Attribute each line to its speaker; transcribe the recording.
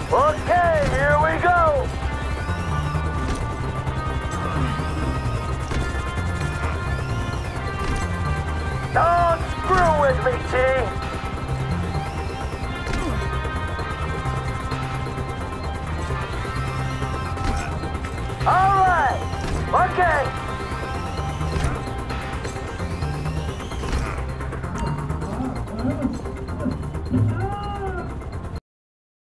Speaker 1: Okay, here we go. Don't screw with me, T.